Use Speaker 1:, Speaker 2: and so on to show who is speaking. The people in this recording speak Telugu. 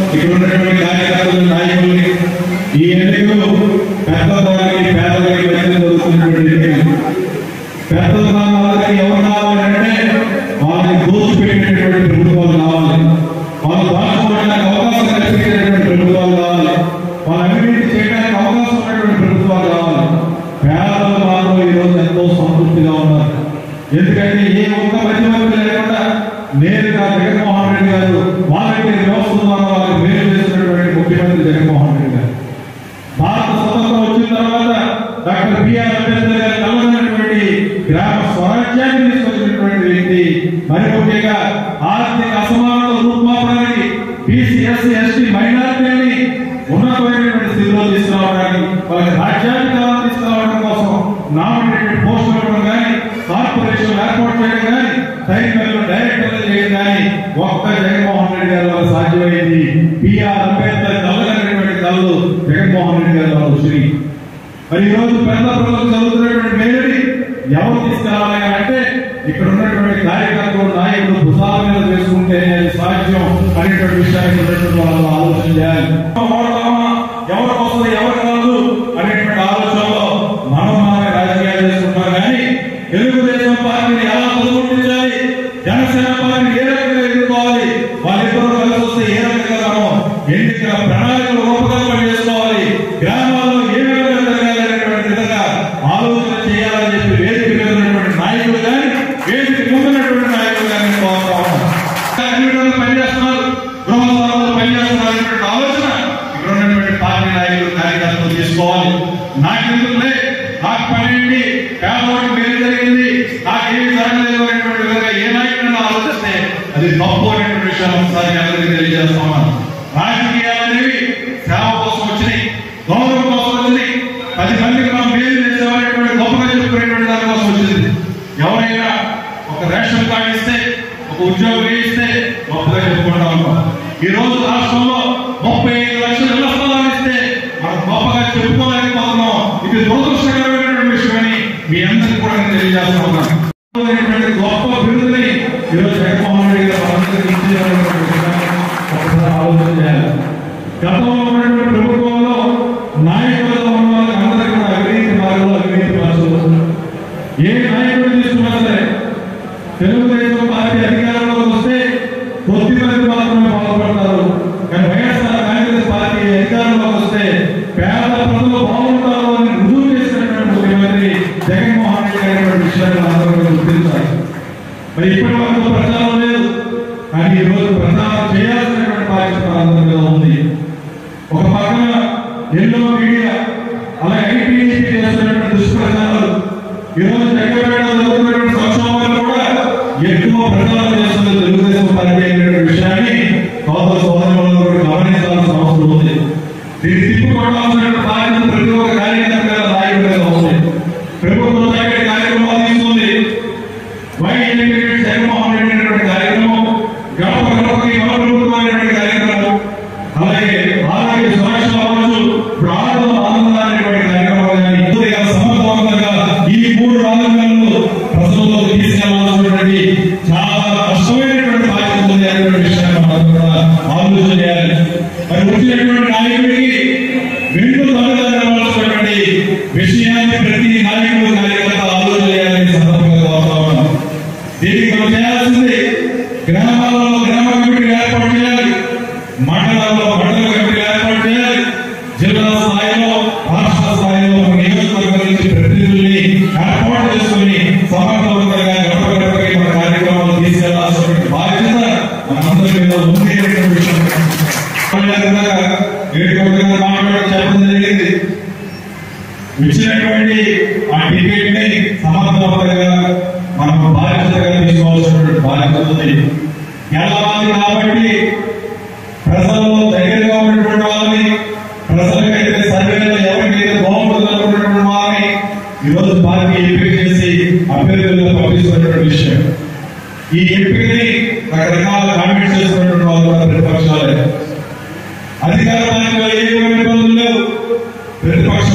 Speaker 1: ఇక్కడ ఉన్నటువంటి కార్యకర్తలు నాయకుల్ని ఈ ఎన్నికలు పెద్దవారికి పేదవారికి మధ్య జరుగుతున్నటువంటి ఎన్నికలు. పెద్దవాళ్ళకి ఎవరు కావాలంటే వాళ్ళని దోచిపెట్టినటువంటి ప్రభుత్వాలు కావాలి, వాళ్ళు దాచుకోవడానికి అవకాశం కల్పించేటువంటి ప్రభుత్వాలు కావాలి, వాళ్ళ అభివృద్ధి చేయడానికి అవకాశం ఉన్నటువంటి ప్రభుత్వాలు కావాలి. పేదలు మాత్రం ఈరోజు ఎంతో సంతృప్తిగా ఉన్నారు. ఎందుకంటే ఏ ఒక్క మధ్యవర్తి లేకుండా నేరుగా జగన్మోహన్ రెడ్డి గారు వాలంటీర్ వ్యవస్థ ద్వారా వాళ్ళకి మేలు చేసినటువంటి ముఖ్యమంత్రి జగన్మోహన్ రెడ్డి గారు. భారత స్వతంత్రం వచ్చిన తర్వాత డాక్టర్ బిఆర్ అంబేద్కర్ గారు కలవనటువంటి గ్రామ స్వరాజ్యాన్ని తీసుకొచ్చినటువంటి వ్యక్తి. మరి ముఖ్యంగా ఆర్థిక అసమానత రూపుమాపడానికి బీసీ ఎస్సీ ఎస్టీ మైనారిటీని ఉన్నతమైనటువంటి స్థితిలో తీసుకురావడానికి, వాళ్ళకి రాజ్యాధికారాలు తీసుకురావడం కోసం నామినేటెడ్ పోస్టులు ఇవ్వడం కానీ, కార్పొరేషన్ ఏర్పాటు చేయడం కానీ, సైనికులను డైరెక్టర్లు చేయడం కానీ ఒక్క జగన్మోహన్ రెడ్డి గారి వల్ల సాధ్యమైంది. బిఆర్ అంబేద్కర్ కలగనటువంటి కళ్ళు జగన్మోహన్ రెడ్డి గారి వల్ల వచ్చింది. మరి ఈ రోజు పెద్ద ప్రజలకు చదువుతున్నటువంటి మేలుని ఎవరు తీసుకురావాలి అంటే ఇక్కడ ఉన్నటువంటి కార్యకర్తలు నాయకులు భుజాల మీద వేసుకుంటే సాధ్యం అనేటువంటి విషయాన్ని వాళ్ళు ఆలోచన చేయాలి. ఎవరు వస్తుంది ఎవరు కాదు అనేటువంటి ఆలోచనలో మనమే రాజకీయాలు చేసుకుంటాం. కానీ తెలుగుదేశం పార్టీని ఎలా చదువుకుంటాలి, జనసేన పార్టీని ఏ రకంగా ఎదుర్కోవాలి, వాళ్ళిద్దరూ కలిసి వస్తే ఏ రకంగా మనం ఎన్నికల ప్రణాళికలు రూపకల్పన చేసుకోవాలి, గ్రామాల్లో ఏ విధంగా జరగాలనేటువంటి విధంగా ఆలోచన చేయాలని చెప్పి వేదిక మీద ఉన్నటువంటి నాయకులు కానీ, వేదిక ముందున్నటువంటి నాయకులు కానీ పనిచేస్తున్నారు, గృహస్థానంలో పనిచేస్తున్నారు అనేటువంటి ఆలోచన ఇక్కడ ఉన్నటువంటి పార్టీ నాయకులు కార్యకర్తలు తీసుకోవాలి. నాకెందుకులే, నాకు పని పేదవాడికి మేలు జరిగింది, నాకేమి జరగలేదు అనేటువంటి విధంగా ఏ నాయకుడిని ఆలోచిస్తే అది తప్పు అనేటువంటి విషయాలు ఒకసారి అందరికీ తెలియజేస్తున్నాను. రాజకీయాలు అనేవి సేవ కోసం వచ్చినాయి, గౌరవం కోసం వచ్చినాయి, 10 మందికి మనం మేలు చేసేవాళ్ళటువంటి గొప్పగా చెప్పుకునేటువంటి దానికోసం వచ్చింది. ఎవరైనా ఒక రేషన్ కార్డు ఇస్తే, ఒక ఉద్యోగం ఇస్తే గొప్పగా చెప్పుకుంటా ఉంటాం. ఈ రోజు రాష్ట్రంలో 35 లక్షల ఇళ్ల స్థలాలు ఇస్తే మనం గొప్పగా చెప్పుకోలేకపోతున్నాం. ఇది దురదృష్టకరమైనటువంటి విషయమని మీ అందరికీ కూడా నేను తెలియజేస్తా ఉన్నాను. గొప్ప బిరుదుని ఈరోజు జగన్మోహన్ రెడ్డి గారు ఆలోచన చేయాలి. గతంలో ఉన్నటువంటి ప్రభుత్వంలో నాయకులుగా ఉన్న వాళ్ళకి అందరికీ కూడా అవినీతి మార్గంలో అవినీతి మార్చుకోవచ్చు. ఏ నాయకుడు తీసుకున్నా సరే తెలుగుదేశం పార్టీ అధికారంలోకి వస్తే కొద్ది మంది మాత్రమే బాగుపడతారు. కానీ వైఎస్ఆర్ కాంగ్రెస్ పార్టీ అధికారంలోకి వస్తే పేద ప్రజలు బాగుంటారు అని రుజువు చేసినటువంటి ముఖ్యమంత్రి జగన్మోహన్ రెడ్డి గారి విషయాన్ని అందరూ గుర్తించాలి. మరి ఇప్పటి వరకు ప్రచారం లేదు, కానీ ఈ రోజు ప్రచారం చేయాల్సినటువంటి బాధ్యత అందరి మీద ఉంది. ఒక పక్కన ఎన్నో మీడియా అలాగే ఐటీడీపీ చేస్తున్నటువంటి దుష్ప్రచారాలు, ఈరోజు జగన్పేట జరుగుతున్నటువంటి సంక్షోభాలు కూడా ఎక్కువ ప్రచారం చేస్తున్న తెలుగుదేశం పార్టీ అనేటువంటి విషయాన్ని సోదర సోదరులందరూ గమనించాల్సిన అవసరం ఉంది. దీన్ని తిప్పుకోవాల్సినటువంటి బాధ్యత ప్రతి ఒక్క కార్యకర్త నాయకుడి మీద ఉంది. ప్రభుత్వం చక్కటి కార్యక్రమాలు తీసుకుంది. జగన్మోహన్ రెడ్డి అనేటువంటి కార్యక్రమం, గడప గడపకి మన ప్రభుత్వం అనేటువంటి కార్యక్రమం, అలాగే ఆరోగ్య సురక్ష అవ్వచ్చు, ఇప్పుడు ఆనంద అనేటువంటి కార్యక్రమాలు కానీ పూర్తిగా సమర్థవంతంగా ఈ 3 రాజకీయాలను ప్రజల్లో తీసుకెళ్లాల్సినటువంటి చాలా కష్టమైనటువంటి బాధ్యత ఉంది అనేటువంటి విషయాన్ని మనం కూడా ఆలోచన చేయాలి. మరి వచ్చినటువంటి నాయకుడికి వెండు తల్లిదండ్రులటువంటి విషయాన్ని ప్రతి నాయకుడు కార్యకర్త ఆలోచన చేయాలని సందర్భంగా కోరుతా ఉన్నాం. దీనికి మనం చేయాల్సింది గ్రామాలలో గ్రామ కమిటీలు ఏర్పాటు చేయాలి, మండలాల్లో మండల కమిటీలు ఏర్పాటు చేయాలి, జిల్లా స్థాయిలో రాష్ట్ర స్థాయిలో నియోజకవర్గం నుంచి ప్రతినిధుల్ని ఏర్పాటు చేసుకుని సమర్థవంతంగా గడప గడపకి మన కార్యక్రమాలు తీసుకెళ్లాల్సినటువంటి బాధ్యత మనందరి మీద ఉంది అనేటువంటి విషయం చెప్పడం జరిగింది. ఇచ్చినటువంటి ఆ టికెట్ ని సమర్థవంతంగా మనం బాధ్యతగా తీసుకోవాల్సినటువంటి బాధ్యత ఉంది. గెలవాలి కాబట్టి ప్రజల్లో దగ్గరగా ఉన్నటువంటి వాళ్ళని, ప్రజలకైతే సర్వేలో ఎవరికైతే బాగుంటుందనుకున్నటువంటి వాళ్ళని ఈరోజు పార్టీ ఎంపిక చేసి అభ్యర్థులుగా పంపిస్తున్నటువంటి విషయం. ఈ ఎంపికని రకరకాల కామెంట్స్ చేస్తున్నటువంటి వాళ్ళు కూడా ప్రతిపక్షాలే. అధికార పార్టీలో ఏ ఇబ్బందులు లేవు, ప్రతిపక్ష